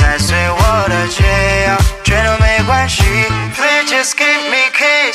再随我的解药，全都没关系。Please just give me kiss。